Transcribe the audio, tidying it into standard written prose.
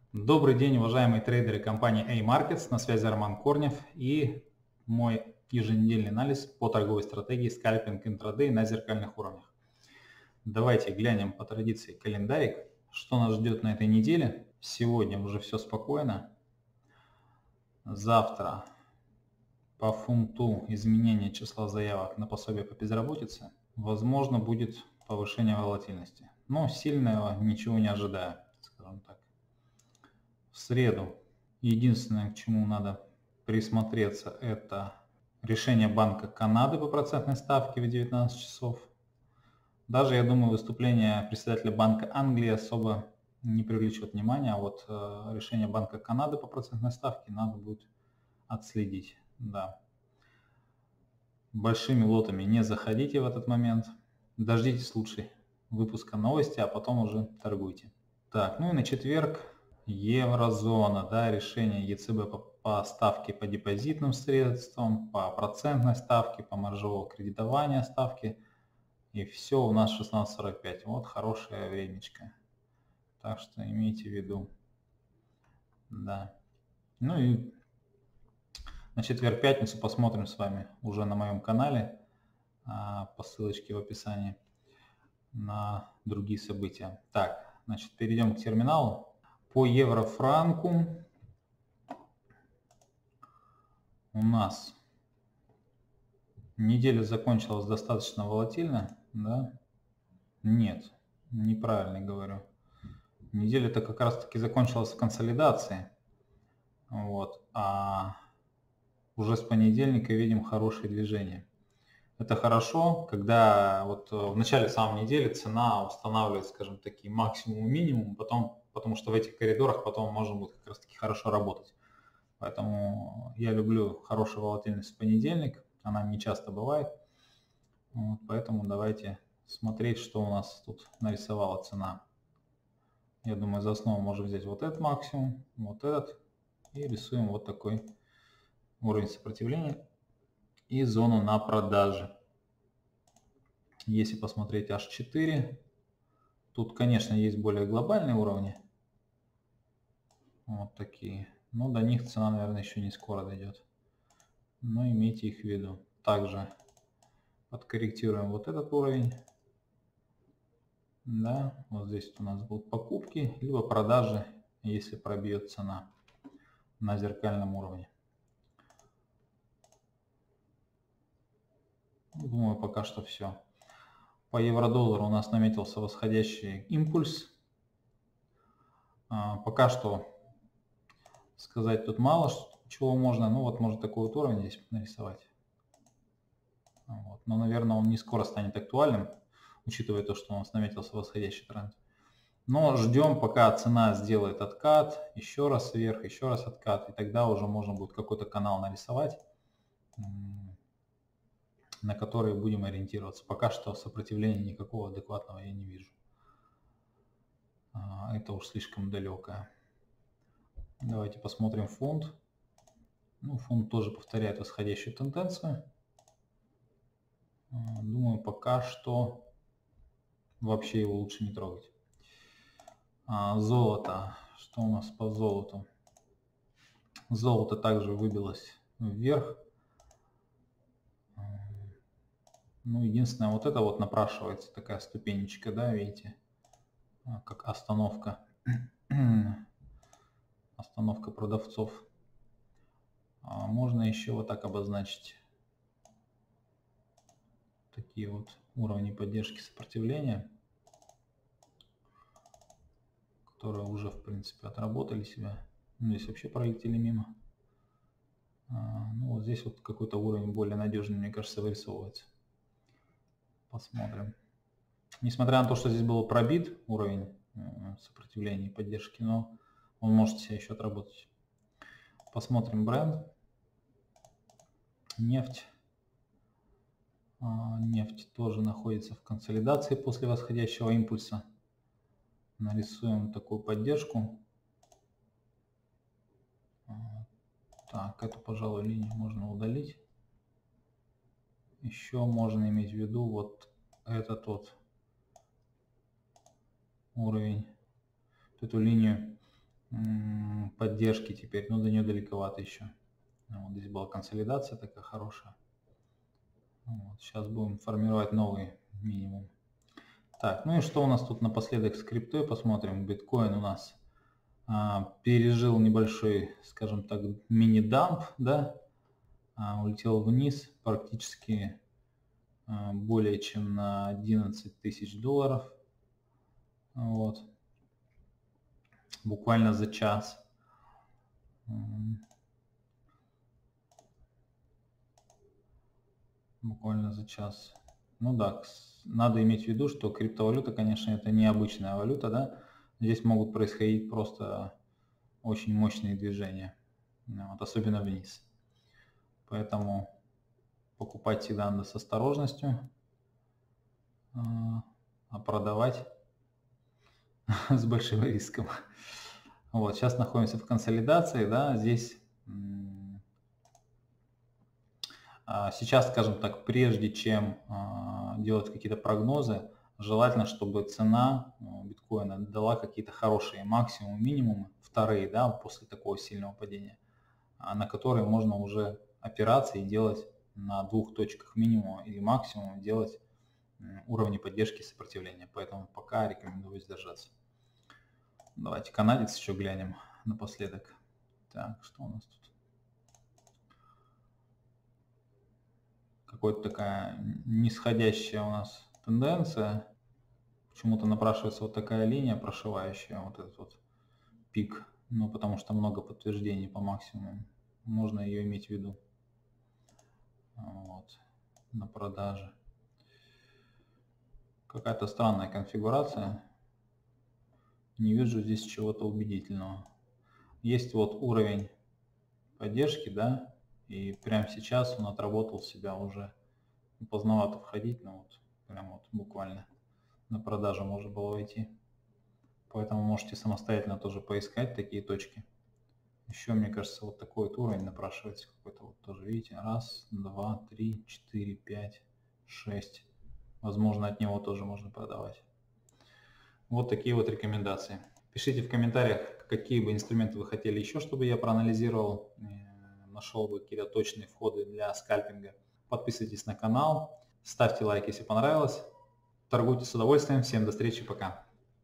Добрый день, уважаемые трейдеры компании A-Markets. На связи Роман Корнев и мой еженедельный анализ по торговой стратегии скальпинг интрадей на зеркальных уровнях. Давайте глянем по традиции календарик, что нас ждет на этой неделе. Сегодня уже все спокойно. Завтра по фунту изменение числа заявок на пособие по безработице. Возможно, будет повышение волатильности. Но сильного ничего не ожидаю, скажем так. В среду единственное, к чему надо присмотреться, это решение Банка Канады по процентной ставке в 19 часов. Даже, я думаю, выступление председателя Банка Англии особо не привлечет внимания, а вот решение Банка Канады по процентной ставке надо будет отследить. Да. Большими лотами не заходите в этот момент. Дождитесь лучше выпуска новости, а потом уже торгуйте. Так, ну и на четверг еврозона, да, решение ЕЦБ по ставке по депозитным средствам, по процентной ставке, по маржевого кредитования ставки. И все у нас 16:45. Вот хорошее времечко. Так что имейте в виду. Да. Ну и на четверг-пятницу посмотрим с вами уже на моем канале по ссылочке в описании на другие события. Так, значит, перейдем к терминалу. По евро-франку у нас неделя закончилась достаточно волатильно, да? Нет, неправильно говорю. Неделя-то как раз-таки закончилась в консолидации. Вот, а уже с понедельника видим хорошее движение. Это хорошо, когда вот в начале самой недели цена устанавливает, скажем, такие максимум и минимум, потому что в этих коридорах потом можно будет как раз-таки хорошо работать. Поэтому я люблю хорошую волатильность в понедельник, она не часто бывает. Вот, поэтому давайте смотреть, что у нас тут нарисовала цена. Я думаю, за основу можем взять вот этот максимум, вот этот, и рисуем вот такой уровень сопротивления и зону на продаже. Если посмотреть H4, тут, конечно, есть более глобальные уровни, вот такие, но до них цена, наверное, еще не скоро дойдет, но имейте их в виду. Также подкорректируем вот этот уровень. Да, вот здесь у нас будут покупки, либо продажи, если пробьет цена на зеркальном уровне. Думаю, пока что все. По евро-доллару у нас наметился восходящий импульс. Пока что сказать тут мало чего можно. Ну вот можно такой вот уровень здесь нарисовать. Вот. Но, наверное, он не скоро станет актуальным, учитывая то, что у нас наметился восходящий тренд. Но ждем, пока цена сделает откат, еще раз вверх, еще раз откат, и тогда уже можно будет какой-то канал нарисовать, на который будем ориентироваться. Пока что сопротивления никакого адекватного я не вижу. Это уж слишком далекое. Давайте посмотрим фунт. Ну, фунт тоже повторяет восходящую тенденцию. Думаю, пока что вообще его лучше не трогать. Золото. Что у нас по золоту? Золото также выбилось вверх. Ну, единственное, вот это вот напрашивается такая ступенечка, да, видите, как остановка, остановка продавцов. Можно еще вот так обозначить такие вот уровни поддержки сопротивления, которые уже, в принципе, отработали себя. Ну, здесь вообще пролетели мимо. Ну, вот здесь вот какой-то уровень более надежный, мне кажется, вырисовывается. Посмотрим. Несмотря на то, что здесь был пробит уровень сопротивления и поддержки, но он может себя еще отработать. Посмотрим бренд. Нефть. Нефть тоже находится в консолидации после восходящего импульса. Нарисуем такую поддержку. Так, эту, пожалуй, линию можно удалить. Еще можно иметь в виду вот этот вот уровень. Эту линию поддержки теперь, но до нее далековато еще. Вот здесь была консолидация такая хорошая. Вот, сейчас будем формировать новый минимум. Так, ну и что у нас тут напоследок с криптой, посмотрим. Биткоин у нас пережил небольшой, скажем так, мини-дамп, да, улетел вниз практически более чем на 11 тысяч долларов. Вот. Буквально за час. Буквально за час. Ну да, надо иметь в виду, что криптовалюта, конечно, это не обычная валюта, да. Здесь могут происходить просто очень мощные движения, вот, особенно вниз. Поэтому покупать всегда надо с осторожностью, а продавать с большим риском. Вот, сейчас находимся в консолидации, да, здесь сейчас, скажем так, прежде чем делать какие-то прогнозы, желательно, чтобы цена биткоина дала какие-то хорошие максимумы, минимумы, вторые, да, после такого сильного падения, на которые можно уже опираться и делать на двух точках минимума или максимума, делать уровни поддержки и сопротивления. Поэтому пока рекомендую воздержаться. Давайте канадец еще глянем напоследок. Так, что у нас тут? Какая-то такая нисходящая у нас тенденция. Почему-то напрашивается вот такая линия прошивающая, вот этот вот пик. Ну, потому что много подтверждений по максимуму. Можно ее иметь в виду. Вот. На продаже. Какая-то странная конфигурация. Не вижу здесь чего-то убедительного. Есть вот уровень поддержки, да, и прямо сейчас он отработал себя уже. Поздновато входить, но вот прям вот буквально на продажу можно было войти. Поэтому можете самостоятельно тоже поискать такие точки. Еще, мне кажется, вот такой вот уровень напрашивается какой-то. Вот тоже, видите, раз, два, три, четыре, пять, шесть. Возможно, от него тоже можно продавать. Вот такие вот рекомендации. Пишите в комментариях, какие бы инструменты вы хотели еще, чтобы я проанализировал, нашел бы какие-то точные входы для скальпинга. Подписывайтесь на канал, ставьте лайк, если понравилось. Торгуйте с удовольствием. Всем до встречи, пока.